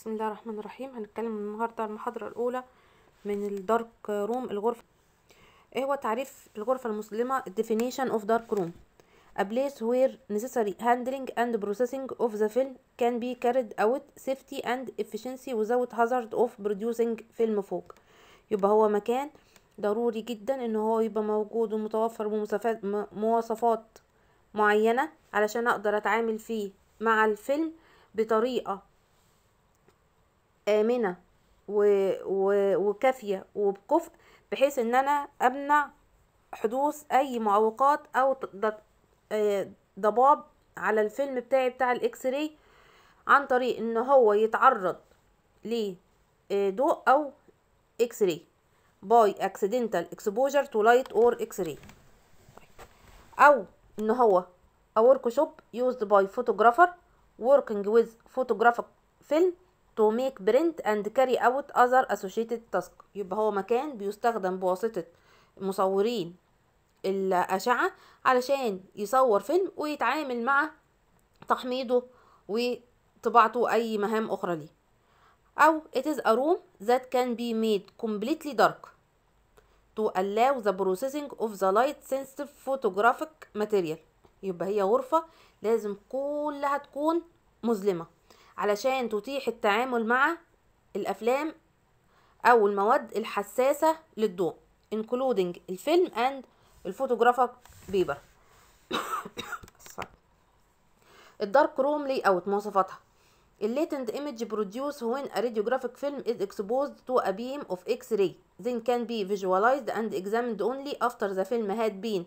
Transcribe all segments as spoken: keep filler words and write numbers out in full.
بسم الله الرحمن الرحيم. هنتكلم النهارده عن المحاضرة الأولى من الدارك روم. الغرفة. ايه هو تعريف الغرفة المظلمة؟ definition of dark room: a place where necessary handling and processing of the film can be carried out safety and efficiency without hazard of producing film فوق. يبقى هو مكان ضروري جدا ان هو يبقى موجود ومتوفر بمواصفات مواصفات معينة علشان اقدر اتعامل فيه مع الفيلم بطريقة آمنة و... و... وكافية وبكفء، بحيث ان انا امنع حدوث اي معوقات او ضباب على الفيلم بتاعي بتاع الاكس راي عن طريق ان هو يتعرض لضوء او اكس راي باي accidental exposure to light or x-ray، او ان هو a workshop used by photographer working with photographic film to make print and carry out other associated tasks. يبقى هو مكان بيستخدم بواسطة مصورين الأشعة علشان يصور فيلم ويتعامل مع تحميضه وطباعته أي مهام أخرى ليه. أو it is a room that can be made completely dark to allow the processing of the light sensitive photographic material. يبقى هي غرفة لازم كلها تكون مظلمة علشان تتيح التعامل مع الأفلام أو المواد الحساسة للضوء including الفيلم and الفوتوغرافيك بيبر. الدارك روم لي اوت مواصفاتها: الليتنت image produced when a radiographic film is exposed to a beam of X-ray then can be visualized and examined only after the film had been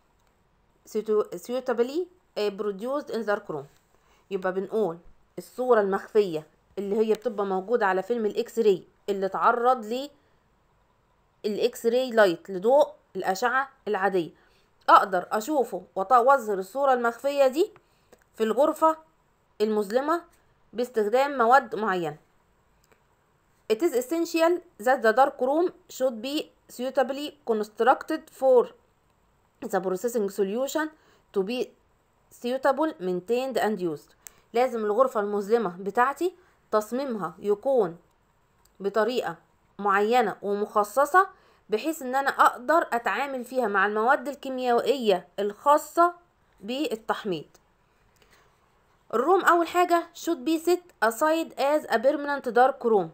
suitably produced in dark room. يبقى بنقول الصورة المخفية اللي هي بتبقى موجودة على فيلم الاكس راي اللي اتعرض لي الاكس راي لايت لضوء الاشعة العادية، اقدر اشوفه واظهر الصورة المخفية دي في الغرفة المظلمة باستخدام مواد معينة. It is essential that the dark room should be suitably constructed for the processing solution to be suitable, maintained and used. لازم الغرفة المظلمة بتاعتي تصميمها يكون بطريقة معينة ومخصصة بحيث ان انا اقدر اتعامل فيها مع المواد الكيميائية الخاصة بالتحميض. الروم اول حاجة should be set aside as a permanent dark room.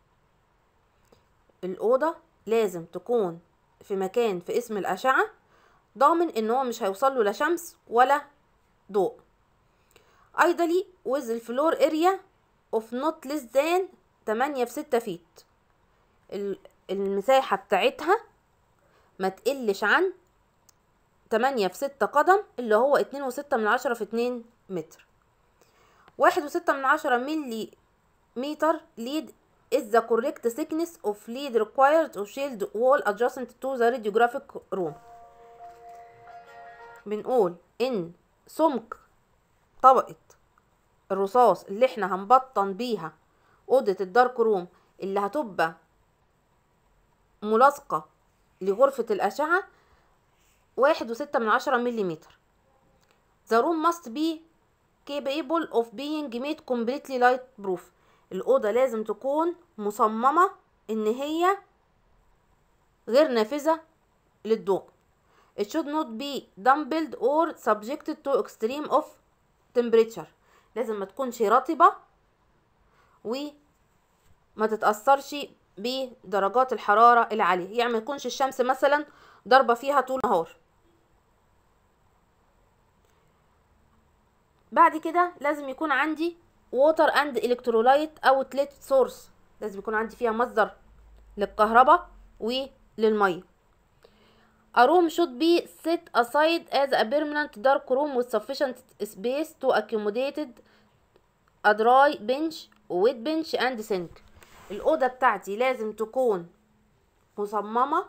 الأوضة لازم تكون في مكان في اسم الأشعة ضامن ان هو مش هيوصل له لا شمس ولا ضوء. ideally with the floor area of not less than تمانية في ستة فيت. المساحة بتاعتها ما تقلش عن تمانية في ستة قدم اللي هو اتنين وستة من عشرة في اتنين متر. واحد وستة من عشرة ملي متر lead is the correct thickness of lead required to shield wall adjacent to the radiographic room. بنقول ان سمك طبقة الرصاص اللي احنا هنبطن بيها اوضة الدارك روم اللي هتبقى ملاصقة لغرفة الأشعة واحد وستة من عشرة مليمتر. The room must be capable of being made completely light proof. الأوضة لازم تكون مصممة إن هي غير نافذة للضوء. It should not be dampened or subjected to extreme of temperature. لازم ما تكونش رطبة وما تتأثرش بدرجات الحرارة العالية، يعني ما تكونش الشمس مثلا ضربة فيها طول النهار. بعد كده لازم يكون عندي water and electrolyte outlet source. لازم يكون عندي فيها مصدر للكهرباء وللمية. A room should be set aside as a permanent dark room with sufficient space to accommodate a dry bench, wet bench and sink. الأوضة بتاعتي لازم تكون مصممة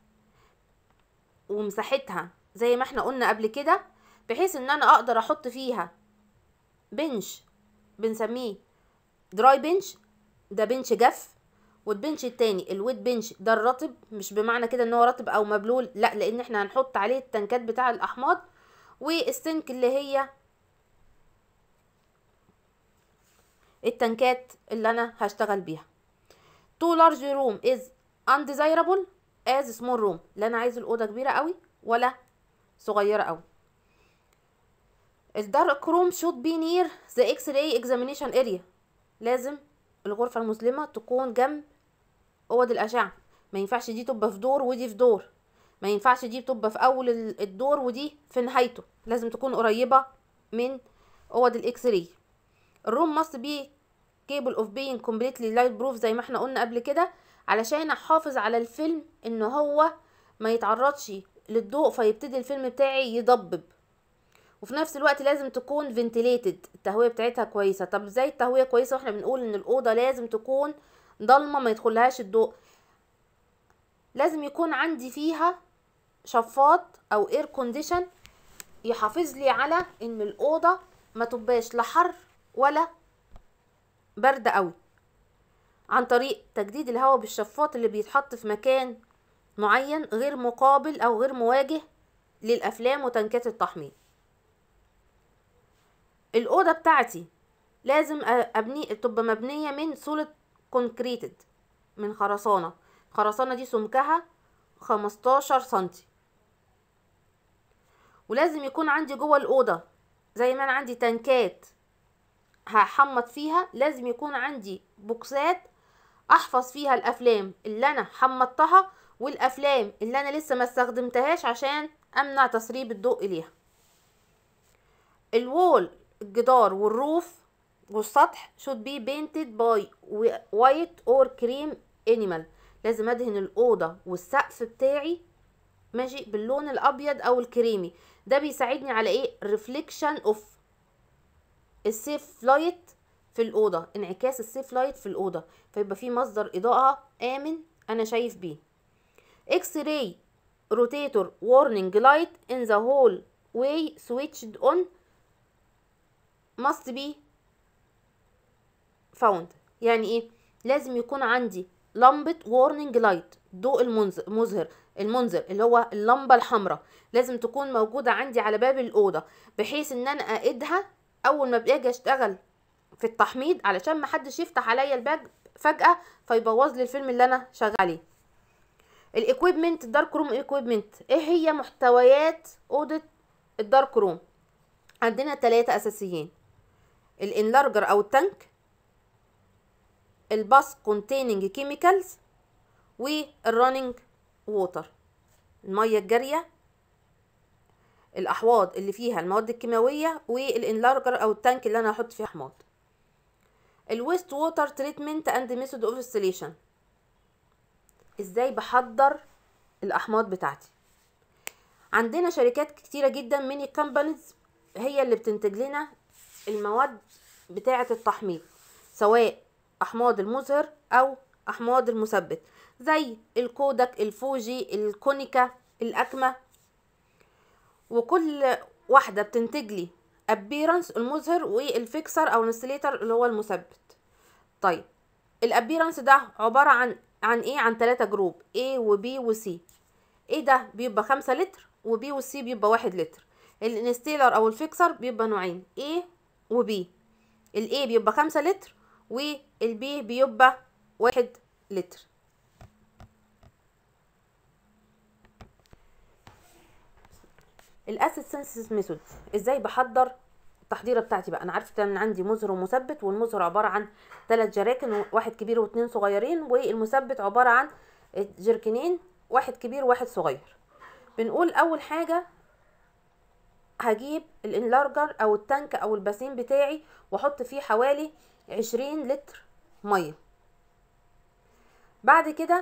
ومساحتها زي ما احنا قلنا قبل كده بحيث ان انا اقدر احط فيها بنش بنسميه دراي بنش، ده بنش جاف، والبنش التاني الويت بنش ده الرطب، مش بمعنى كده ان هو رطب او مبلول، لا، لان احنا هنحط عليه التنكات بتاع الاحماض. والسنك اللي هي التنكات اللي انا هشتغل بيها. too large room is undesirable as small room. لا انا عايز الاوضه كبيره قوي ولا صغيره قوي. الدارك روم should be near the x-ray examination area. لازم الغرفه المظلمه تكون جنب اوض الاشعه، ما ينفعش دي تبقى في دور ودي في دور، ما ينفعش دي تبقى في اول الدور ودي في نهايته، لازم تكون قريبه من اوض الاكس راي. الروم must be capable of being completely light proof زي ما احنا قلنا قبل كده، علشان احافظ على الفيلم ان هو ما يتعرضش للضوء فيبتدي الفيلم بتاعي يضبب. وفي نفس الوقت لازم تكون فنتليتد، التهويه بتاعتها كويسه. طب ازاي التهويه كويسه واحنا بنقول ان الاوضه لازم تكون ضلمه ما يدخلهاش الضوء؟ لازم يكون عندي فيها شفاط او اير كونديشن يحافظ لي على ان الاوضه ما تبقاش لا حر ولا برد قوي، عن طريق تجديد الهواء بالشفاط اللي بيتحط في مكان معين غير مقابل او غير مواجه للافلام وتنكات التحميض. الاوضه بتاعتي لازم ابني تبقى مبنيه من سوليد كونكريتد، من خرسانه. الخرسانه دي سمكها خمستاشر سنتي. ولازم يكون عندي جوه الاوضه زي ما انا عندي تنكات هحمض فيها، لازم يكون عندي بوكسات احفظ فيها الافلام اللي انا حمضتها والافلام اللي انا لسه ما استخدمتهاش عشان امنع تسريب الضوء اليها. الوول الجدار والروف والسطح should be painted by white or cream enamel. لازم ادهن الاوضه والسقف بتاعي ماشي باللون الابيض او الكريمي. ده بيساعدني على ايه؟ ريفليكشن اوف السيف لايت في الاوضه، انعكاس السيف لايت في الاوضه، فيبقى في مصدر اضاءه امن انا شايف بيه. اكس راي روتيتور warning light in the hallway switched on must be found. يعني ايه؟ لازم يكون عندي لمبة warning light، ضوء المظهر المنذر اللي هو اللمبة الحمراء، لازم تكون موجودة عندي على باب الأوضة، بحيث ان انا اقيدها اول ما باجي اشتغل في التحميض علشان محدش يفتح عليا الباب فجأة فيبوظ لي الفيلم اللي انا شغال عليه. الاكويبمنت الدارك روم اكويبمنت، ايه هي محتويات اوضة الدارك روم؟ عندنا ثلاثة اساسيين: الانلارجر او التانك، الباس كونتيننج كيميكالز، والرننج ووتر، الميه الجاريه، الاحواض اللي فيها المواد الكيماويه، والانلارجر او التانك اللي انا هحط فيه احماض. الويست ووتر تريتمنت اند ميثود اوف انستليشن، ازاي بحضر الاحماض بتاعتي. عندنا شركات كتيره جدا من الكامبانيز هي اللي بتنتج لنا المواد بتاعه التحميض، سواء احماض المزهر او احماض المثبت، زي الكودك، الفوجي، الكونيكا، الاكما. وكل واحده بتنتج لي ابيرنس المزهر والفيكسر او الانستليتر اللي هو المثبت. طيب الابيرنس ده عباره عن عن ايه؟ عن ثلاثة جروب A و B و C. A ده بيبقى خمسة لتر و B و C بيبقى واحد لتر. الانستيلر او الفيكسر بيبقى نوعين A و B. ال A بيبقى خمسة لتر وال B بيبقى واحد لتر. الاسيد سينثيسيس ميثود، ازاي بحضر التحضيره بتاعتي بقى. انا عرفت ان عندي مزهر ومثبت، والمزهر عباره عن ثلاث جراكن، واحد كبير واثنين صغيرين، والمثبت عباره عن جركنين، واحد كبير وواحد صغير. بنقول اول حاجه هجيب الانلارجر او التانك او الباسين بتاعي واحط فيه حوالي عشرين لتر ميه. بعد كده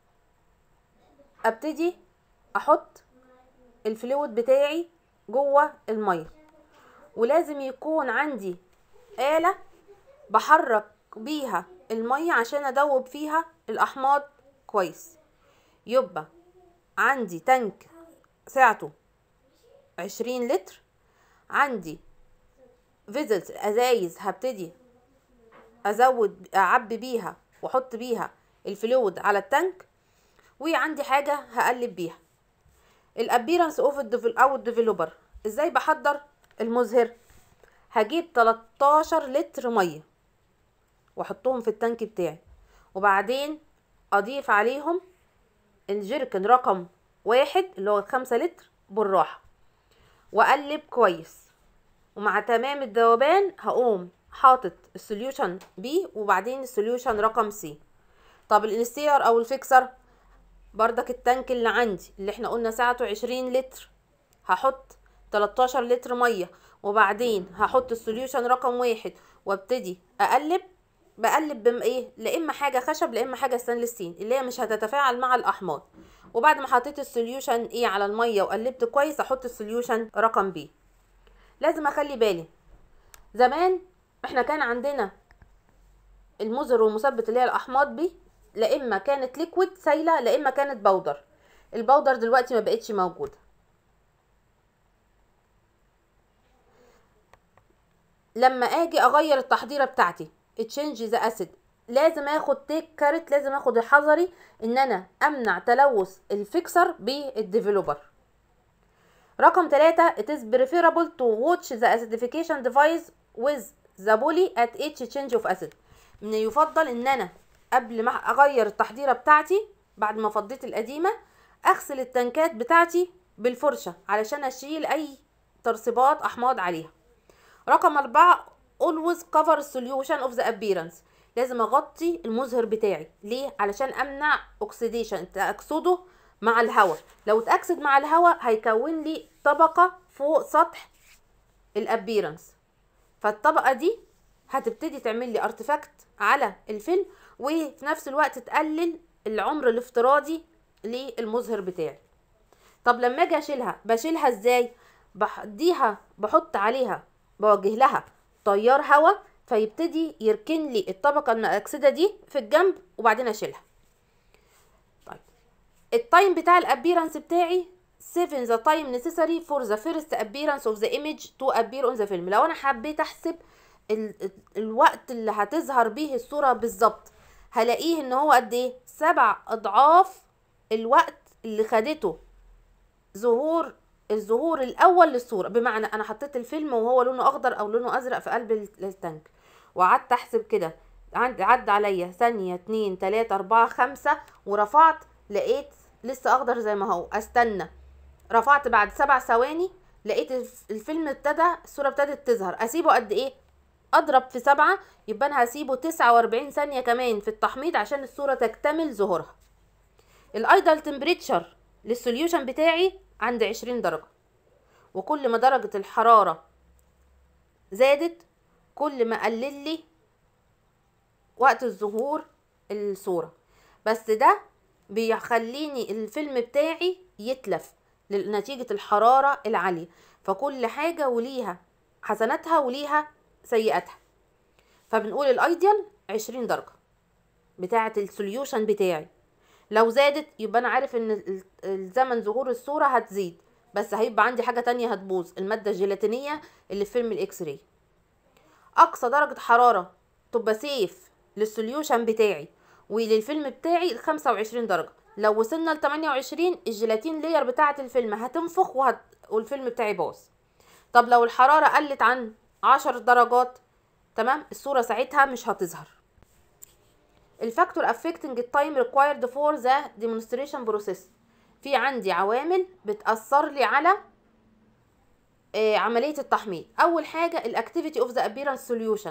ابتدي احط الفلويد بتاعي جوه الميه، ولازم يكون عندي آلة بحرك بيها الميه عشان ادوب فيها الاحماض كويس. يبقى عندي تانك سعته عشرين لتر، عندي فيزلز ازايز هبتدي ازود اعبي بيها واحط بيها الفلويد على التانك، وعندي حاجه هقلب بيها. الابيرنس اوف او الديفلوبر، ازاي بحضر المزهر؟ هجيب تلتاشر لتر ميه واحطهم في التانك بتاعي، وبعدين اضيف عليهم الجيركن رقم واحد اللي هو خمسة لتر بالراحة، واقلب كويس، ومع تمام الذوبان هقوم حاطط السوليوشن بي وبعدين السوليوشن رقم سي. طب الانستير او الفيكسر بردك التانك اللي عندي اللي احنا قلنا سعته عشرين لتر، هحط تلتاشر لتر ميه، وبعدين هحط السوليوشن رقم واحد وابتدي اقلب. بقلب بم ايه، لا اما حاجه خشب لا اما حاجه ستانلس ستيل اللي هي مش هتتفاعل مع الاحماض. وبعد ما حطيت السوليوشن ايه على الميه وقلبت كويس احط السوليوشن رقم بي. لازم اخلي بالي زمان احنا كان عندنا المزر والمثبت اللي هي الاحماض بي لا اما كانت ليكويد سايله لا اما كانت بودر. البودر دلوقتي ما بقتش موجوده. لما اجي اغير التحضيره بتاعتي تشينج ذا اسيد لازم اخد تيك كارت، لازم اخد حذري ان انا امنع تلوث الفيكسر بالديفلوبر. رقم ثلاثة it is preferable to watch the acidification device with the poly at each change of acid. من يفضل ان انا قبل ما اغير التحضيره بتاعتي بعد ما فضيت القديمه اغسل التنكات بتاعتي بالفرشه علشان اشيل اي ترسبات احماض عليها. رقم أربعة always cover solution of the appearance. لازم اغطي المزهر بتاعي. ليه؟ علشان امنع oxidation تأكسده مع الهواء. لو اتأكسد مع الهواء هيكون لي طبقة فوق سطح الابيرنس، فالطبقة دي هتبتدي تعمل لي ارتفاكت على الفيلم وفي نفس الوقت تقلل العمر الافتراضي للمزهر بتاعي. طب لما اجي اشيلها بشيلها ازاي؟ بديها بحط عليها بوجه لها تيار هواء فيبتدي يركن لي الطبقه المأكسده دي في الجنب وبعدين اشيلها. طيب التايم بتاع الابيرنس بتاعي seven the time necessary for the first appearance of the image to appear on the film. لو انا حبيت احسب ال الوقت اللي هتظهر به الصوره بالظبط هلاقيه ان هو قد ايه؟ سبع اضعاف الوقت اللي خدته ظهور الظهور الاول للصوره. بمعنى انا حطيت الفيلم وهو لونه اخضر او لونه ازرق في قلب التانك وقعدت احسب كده، عدى عليا ثانيه اتنين تلاته اربعه خمسه ورفعت لقيت لسه اخضر زي ما هو. استنى، رفعت بعد سبع ثواني لقيت الفيلم ابتدى الصوره ابتدت تظهر. اسيبه قد ايه؟ اضرب في سبعة يبقى انا هسيبه تسعة واربعين ثانيه كمان في التحميض عشان الصوره تكتمل ظهورها. الايدل تمبريتشر للسوليوشن بتاعي عند عشرين درجة، وكل ما درجة الحرارة زادت كل ما قلل لي وقت الظهور الصورة. بس ده بيخليني الفيلم بتاعي يتلف نتيجة الحرارة العالية. فكل حاجة وليها حسناتها وليها سيئاتها. فبنقول الايديال عشرين درجة بتاعة السوليوشن بتاعي. لو زادت يبقى انا عارف ان الزمن ظهور الصورة هتزيد، بس هيبقى عندي حاجة تانية هتبوظ، المادة الجيلاتينية اللي في فيلم الاكس راي. اقصى درجة حرارة تبقى سيف للسوليوشن بتاعي وللفيلم بتاعي خمسة وعشرين درجة. لو وصلنا ل تمانية وعشرين الجيلاتين لاير بتاعة الفيلم هتنفخ وهت... والفيلم بتاعي باظ. طب لو الحرارة قلت عن عشر درجات تمام الصورة ساعتها مش هتظهر. الفاكتور affecting التايم required for the demonstration process. في عندي عوامل بتأثر لي على آه عملية التحميض. أول حاجة الاكتيفيتي اوف ذا appearance solution.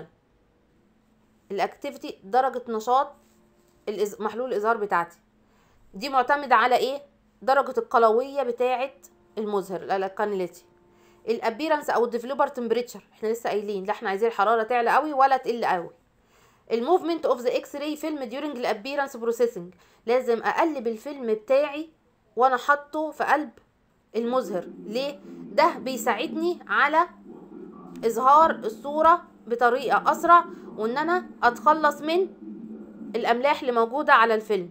الاكتيفيتي درجة نشاط محلول الإظهار بتاعتي دي معتمدة على ايه؟ درجة القلوية بتاعة المزهر الالكانيليتي. الابيرنس او الديفلوبر تمبريتشر احنا لسه قايلين لا احنا عايزين الحرارة تعلى قوي ولا تقل قوي. الموفمنت اوف ذا اكس راي فيلم ديورنج الابيرنس بروسيسنج. لازم اقلب الفيلم بتاعي وانا حاطه في قلب المزهر. ليه؟ ده بيساعدني على اظهار الصورة بطريقة اسرع وان انا اتخلص من الاملاح اللي موجودة على الفيلم.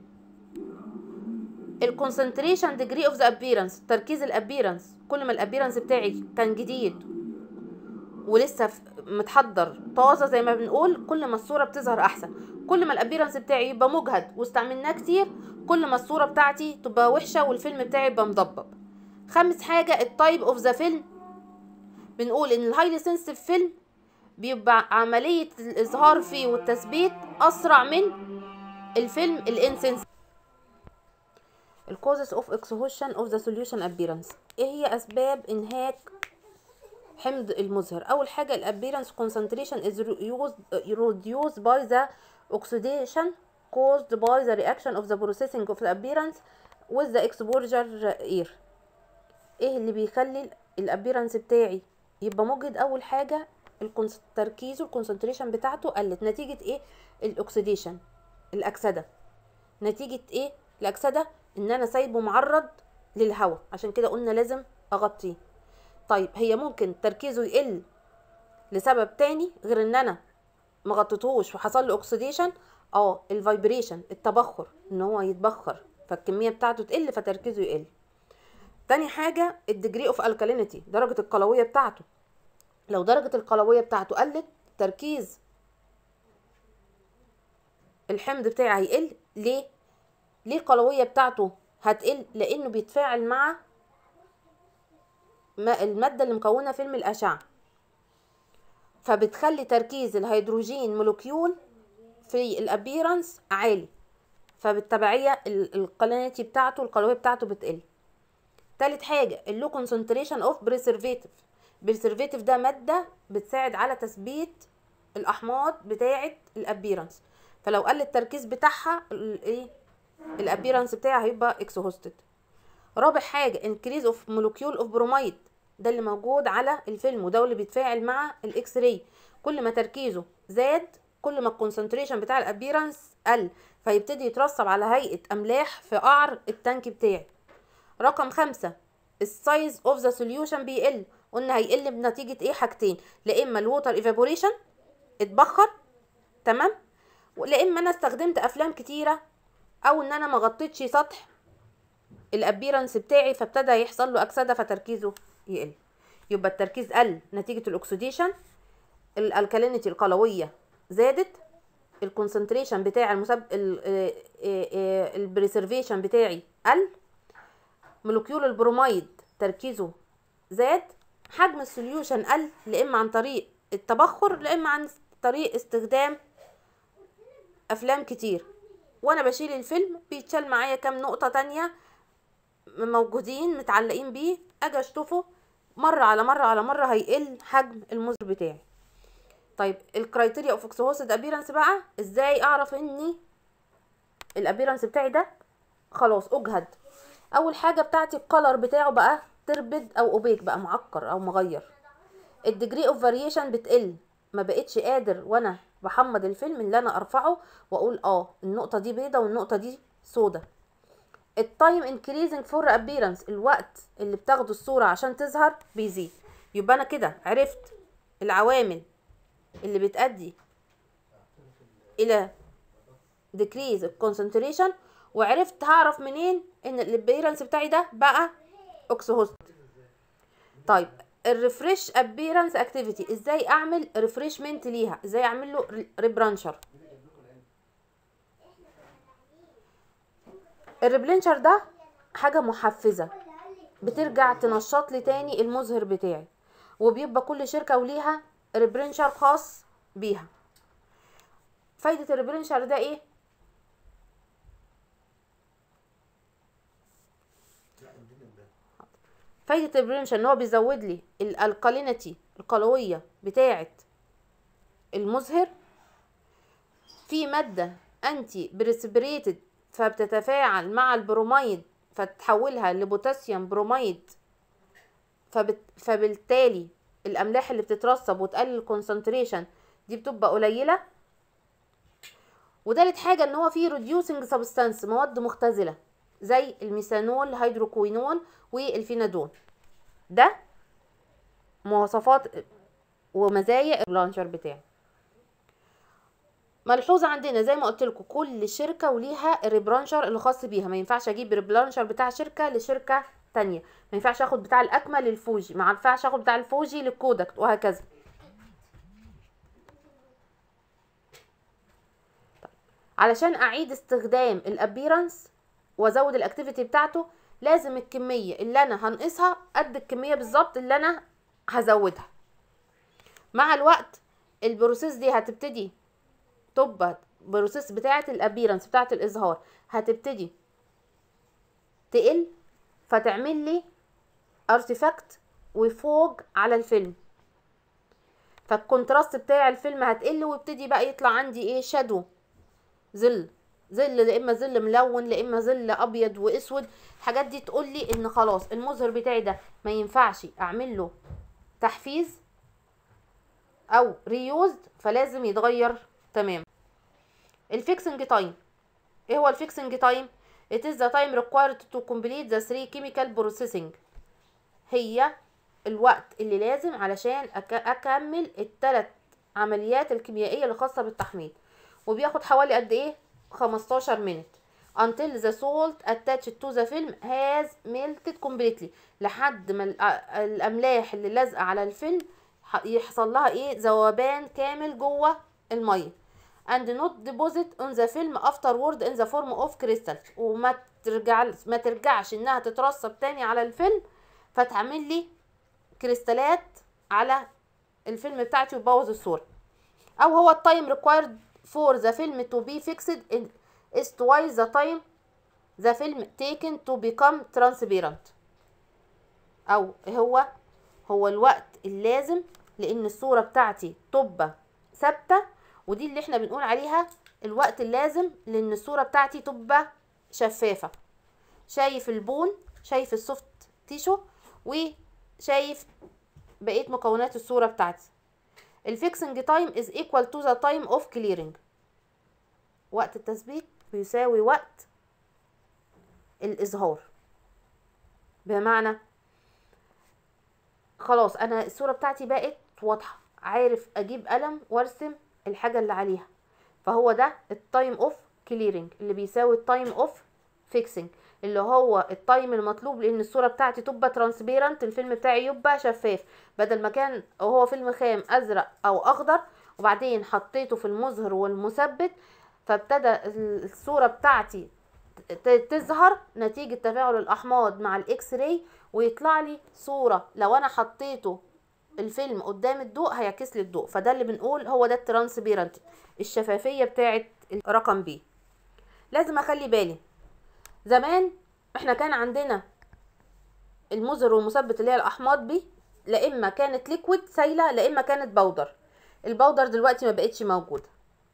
الكونسنتريشن ديجري اوف ذا ابيرنس، تركيز الابيرنس. كل ما الابيرنس بتاعي كان جديد ولسه متحضر طازه زي ما بنقول كل ما الصوره بتظهر احسن. كل ما الابيرنس بتاعي يبقى مجهد واستعملناه كتير كل ما الصوره بتاعتي تبقى وحشه والفيلم بتاعي يبقى مضبب. خامس حاجه التايب اوف ذا فيلم. بنقول ان الهايلي سنسيتيف فيلم بيبقى عملية الإظهار فيه والتثبيت أسرع من الفيلم الانسنس. الكوزز اوف اكسهوشن اوف ذا سوليوشن ابيرنس. ايه هي اسباب انهاك حمض المزهر؟ اول حاجه الابيرنس concentration is reduced by the oxidation caused by the reaction of the processing of the appearance with the exposure air. ايه اللي بيخلي الابيرنس بتاعي يبقى مجهد؟ اول حاجه التركيز والكونسنتريشن بتاعته قلت نتيجه ايه؟ الاكسيديشن، الاكسده. نتيجه ايه الاكسده؟ ان انا سايبه معرض للهواء، عشان كده قلنا لازم اغطيه. طيب هي ممكن تركيزه يقل لسبب تاني غير ان انا مغطيتهوش وحصل له اوكسيديشن. اه الفايبريشن، التبخر، ان هو يتبخر فالكميه بتاعته تقل فتركيزه يقل. تاني حاجه الديجري اوف الكالينيتي، درجه القلويه بتاعته. لو درجه القلويه بتاعته قلت تركيز الحمض بتاعي هيقل. ليه؟ ليه القلويه بتاعته هتقل؟ لانه بيتفاعل مع الماده اللي مكونه فيلم الاشعه، فبتخلي تركيز الهيدروجين مولكيول في الابيرنس عالي، فبالتبعيه القلويه بتاعته القلويه بتاعته بتقل. تالت حاجه اللو كونسنتريشن اوف بريسرفيتيف. بريسرفيتيف ده ماده بتساعد على تثبيت الاحماض بتاعه الابيرنس، فلو قل التركيز بتاعها الايه الابيرنس بتاعها هيبقى اكسهوستد. رابع حاجه انكريز اوف مولكيول اوف بروميد، ده اللي موجود على الفيلم وده اللي بيتفاعل مع الاكس راي. كل ما تركيزه زاد كل ما الكونسنتريشن بتاع الابيرنس قل، فيبتدي يترسب على هيئه املاح في قعر التانك بتاعي. رقم خمسة السايز اوف ذا سوليوشن بيقل. قلنا هيقل بنتيجه ايه؟ حاجتين، لا اما الووتر ايفابوريشن اتبخر، تمام، ولا اما انا استخدمت افلام كتيره او ان انا ما غطيتش سطح الابيرنس بتاعي فابتدى يحصل له اكسده فتركيزه يقل. يبقى التركيز قل نتيجه الاكسيديشن، الالكالينيتي القلويه زادت، الكونسنتريشن بتاع المسب البريسرفيشن بتاعي قل، مولكيول البروميد تركيزه زاد، حجم السوليوشن قل، لا اما عن طريق التبخر لا اما عن طريق استخدام افلام كتير. وانا بشيل الفيلم بيتشال معايا كام نقطه تانية موجودين متعلقين بيه، اجي اشطفه مره على مره على مره هيقل حجم المزر بتاعي. طيب الكرايتيريا اوف اكسهوستد ابيرنس بقى، ازاي اعرف اني الابيرنس بتاعي ده خلاص اجهد؟ اول حاجه بتاعتي الكلر بتاعه بقى تربد او اوبيك، بقى معكر او مغير. الديجري اوف فاريشن بتقل، ما بقتش قادر وانا بحمض الفيلم اللي انا ارفعه واقول اه النقطه دي بيضه والنقطه دي سودا. التايم انكريزنج فور ابيرنس، الوقت اللي بتاخده الصوره عشان تظهر بيزيد. يبقى انا كده عرفت العوامل اللي بتؤدي الى decrease الكونسنتريشن، وعرفت هعرف منين ان الابيرنس بتاعي ده بقى اوكسهوست. طيب الريفريش ابيرنس اكتيفيتي، ازاي اعمل ريفريشمنت ليها؟ ازاي اعمل له ريبرانشر؟ الريبلانشر ده حاجه محفزه بترجع تنشط لي تاني المظهر بتاعي، وبيبقى كل شركه وليها ريبرانشر خاص بيها. فايده الريبرانشر ده ايه؟ فايده الريبرانشر ان هو بيزود لي الالكالينيتي القلويه بتاعه المظهر، في ماده انتي بريسبريتد فبتتفاعل مع البروميد فتحولها لبوتاسيوم بروميد، فبت... فبالتالي الاملاح اللي بتترسب وتقلل الكونسنتريشن دي بتبقى قليله. وتالت حاجه ان هو فيه ريديوسنج سبستانس، مواد مختزله زي الميثانول هيدروكوينول والفينادون. ده مواصفات ومزايا البلانشر بتاعي. ملحوظه عندنا زي ما قلت لكم كل شركه وليها الريبرانشر اللي خاص بيها، ما ينفعش اجيب الريبرانشر بتاع شركه لشركه تانية، ما ينفعش اخد بتاع الاكمه للفوجي، ما ينفعش اخد بتاع الفوجي للكوداك وهكذا. علشان اعيد استخدام الابيرنس وازود الاكتيفيتي بتاعته لازم الكميه اللي انا هنقصها قد الكميه بالظبط اللي انا هزودها. مع الوقت البروسيس دي هتبتدي تبقى بروسيس بتاعه الابيرنس بتاعه الاظهار هتبتدي تقل، فتعمل لي ارتفاكت وفوق على الفيلم، فالكونتراست بتاع الفيلم هتقل ويبتدي بقى يطلع عندي ايه؟ شادو، ظل ظل لا اما ظل ملون لا اما ظل ابيض واسود. الحاجات دي تقول لي ان خلاص المظهر بتاعي ده ما ينفعش اعمل له تحفيز او ريوزد، فلازم يتغير تمام. الفيكسنج تايم، ايه هو الفيكسنج تايم؟ it is the time required to complete the three chemical processing، هي الوقت اللي لازم علشان أك اكمل الثلاث عمليات الكيميائيه الخاصه بالتحميض، وبياخد حوالي قد ايه؟ خمستاشر مينت until the salt attached to the film has melted completely، لحد ما الاملاح اللي لازقه على الفيلم يحصل لها ايه؟ ذوبان كامل جوه الميه. and not deposit on the film afterward in the form of crystals، وما ترجع ما ترجعش انها تترسب تاني على الفيلم فتعمل لي كريستالات على الفيلم بتاعتي وتبوظ الصوره. او هو التايم required for the film to be fixed is twice the time the film taken to become transparent، او هو هو الوقت اللازم لان الصوره بتاعتي تبقى ثابته، ودي اللي احنا بنقول عليها الوقت اللازم لان الصوره بتاعتي تبقى شفافه. شايف البون، شايف السوفت تيشو، وشايف بقيه مكونات الصوره بتاعتي. الفيكسنج تايم is equal to the time of clearing، وقت التثبيت بيساوي وقت الإظهار. بمعنى خلاص أنا الصورة بتاعتي بقت واضحة، عارف أجيب قلم وارسم الحاجة اللي عليها، فهو ده التايم اوف كليرنج اللي بيساوي التايم اوف فيكسنج، اللي هو التايم المطلوب لان الصوره بتاعتي تبقى ترانسبيرنت، الفيلم بتاعي يبقى شفاف، بدل ما كان وهو فيلم خام ازرق او اخضر وبعدين حطيته في المظهر والمثبت فابتدى الصوره بتاعتي تظهر نتيجه تفاعل الاحماض مع الاكس راي، ويطلع لي صوره لو انا حطيته الفيلم قدام الضوء هيعكس لي الضوء، فده اللي بنقول هو ده الترانسبيرنت، الشفافيه بتاعه رقم بي. لازم اخلي بالي زمان احنا كان عندنا المظهر والمثبت اللي هي الاحماض بي، لا اما كانت ليكويد سايله لا اما كانت بودر. البودر دلوقتي ما بقتش موجوده.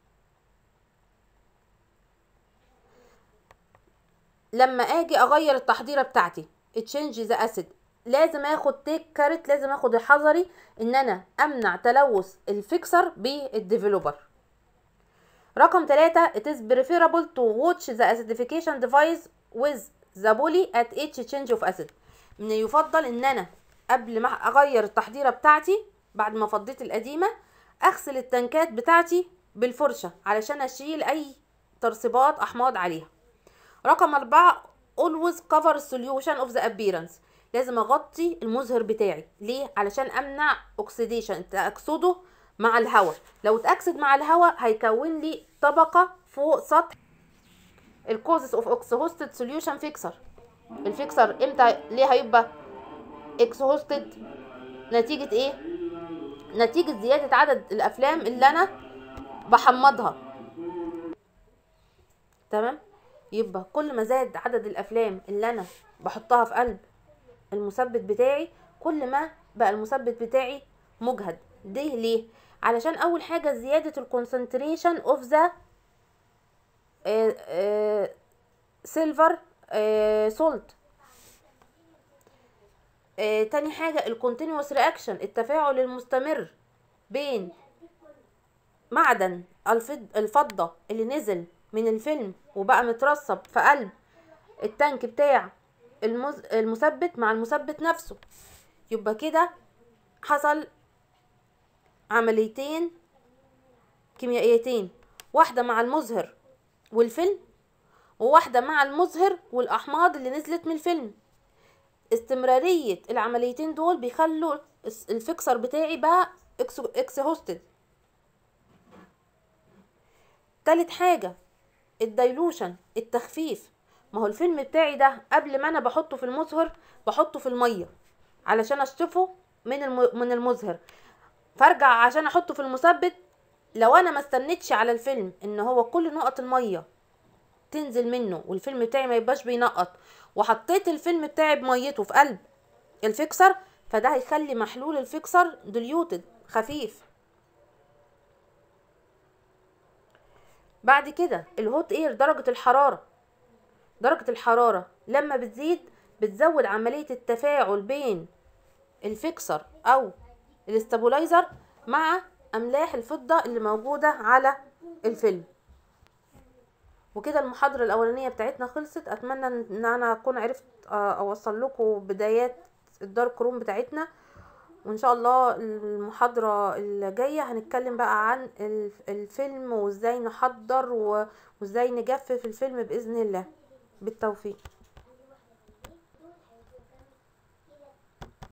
لما اجي اغير التحضيره بتاعتي تشينج ذا اسيد لازم اخد تيك كارت، لازم اخد حذري ان انا امنع تلوث الفيكسر بالديفلوبر. رقم ثلاثة it is preferable to watch the acidification device with the poly at each change of acid. من يفضل ان انا قبل ما اغير التحضيره بتاعتي بعد ما فضيت القديمه اغسل التنكات بتاعتي بالفرشه علشان اشيل اي ترسبات احماض عليها. رقم أربعة always cover solution of the appearance، لازم اغطي المظهر بتاعي. ليه؟ علشان امنع اوكسيديشن، تاكسده مع الهواء. لو اتاكسد مع الهواء هيكون لي طبقه فوق سطح. الكوزس اوف اكسهوستد سوليوشن فيكسر، الفيكسر امتى ليه هيبقى اكسهوستد؟ نتيجه ايه؟ نتيجه زياده عدد الافلام اللي انا بحمضها. تمام؟ يبقى كل ما زاد عدد الافلام اللي انا بحطها في قلب المثبت بتاعي كل ما بقى المثبت بتاعي مجهد. ده ليه؟ علشان اول حاجه زياده الكونسنتريشن اوف ذا سيلفر سولت. تاني حاجه الكونتينوس رياكشن، التفاعل المستمر بين معدن الفضه اللي نزل من الفيلم وبقى مترسب في قلب التانك بتاع المثبت مع المثبت نفسه. يبقى كده حصل عمليتين كيميائيتين، واحدة مع المظهر والفيلم وواحدة مع المظهر والأحماض اللي نزلت من الفيلم. استمرارية العمليتين دول بيخلوا الفيكسر بتاعي بقى اكسهوستد. تالت حاجة الدايلوشن، التخفيف. ما هو الفيلم بتاعي ده قبل ما انا بحطه في المظهر بحطه في المية علشان اشطفه من من المظهر. فارجع عشان احطه في المثبت، لو انا ما استنيتش على الفيلم ان هو كل نقط الميه تنزل منه والفيلم بتاعي ما يبقاش بينقط، وحطيت الفيلم بتاعي بميته في قلب الفيكسر، فده هيخلي محلول الفيكسر ديليوتد خفيف. بعد كده الهوت اير، درجة الحرارة. درجة الحرارة لما بتزيد بتزود عملية التفاعل بين الفيكسر او الاستابولايزر مع املاح الفضة اللي موجودة على الفيلم. وكده المحاضرة الاولانية بتاعتنا خلصت. اتمنى ان انا اكون عرفت اوصل لكم بدايات الدارك روم بتاعتنا، وان شاء الله المحاضرة الجاية هنتكلم بقى عن الفيلم وازاي نحضر وازاي نجفف الفيلم بإذن الله. بالتوفيق.